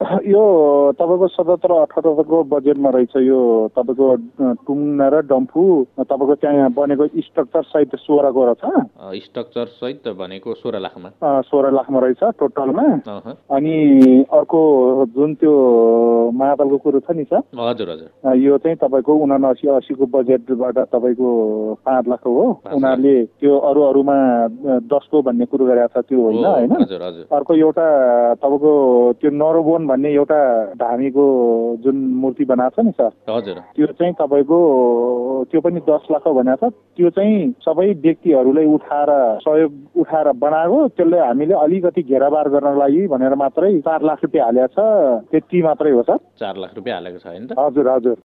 यो तपाईँको 77-78 को बजेटमा रहेछ यो तपाईँको टुङ्ना र डम्फु तपाईँको त्यहाँ बनेको स्ट्रक्चर सहित 16 करोड छ। स्ट्रक्चर सहित भनेको 16 लाखमा 16 लाखमा रहेछ टोटलमा। अनि अर्को जुन त्यो महाकालको कुरो छ नि सर, हजुर हजुर, यो चाहिँ तपाईँको 79-80 को बजेटबाट तपाईँको 5 लाख हो। उनीहरूले त्यो अरूमा 10 को भन्ने कुरो गरेको छ, त्यो होइन होइन। अर्को एउटा तपाईँको त्यो नरोबोन भन्ने एउटा धामीको जुन मूर्ति बनाएको छ नि सर, हजुर, त्यो चाहिँ तपाईँको त्यो पनि 10 लाख भनेको छ। त्यो चाहिँ सबै व्यक्तिहरूलाई सहयोग उठाएर बनाएको, त्यसले हामीले अलिकति घेराबार गर्नको लागि भनेर मात्रै 4 लाख रुपियाँ हालेको छ, त्यति मात्रै हो सर। 4 लाख रुपियाँ हालेको छ होइन त? हजुर हजुर।